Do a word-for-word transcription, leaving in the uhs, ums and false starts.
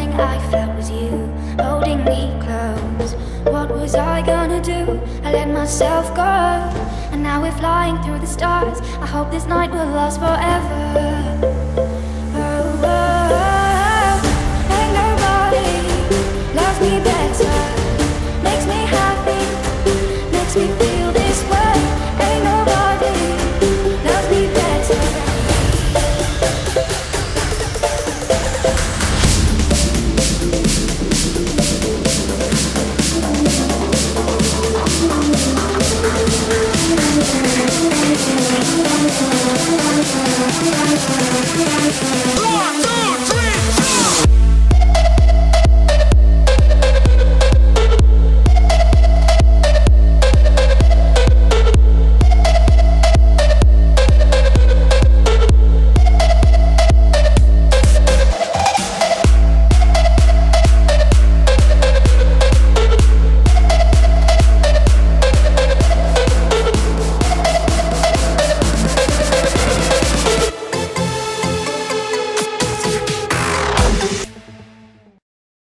thing I felt was you holding me close. What was I gonna do? I let myself go, and now we're flying through the stars. I hope this night will last forever.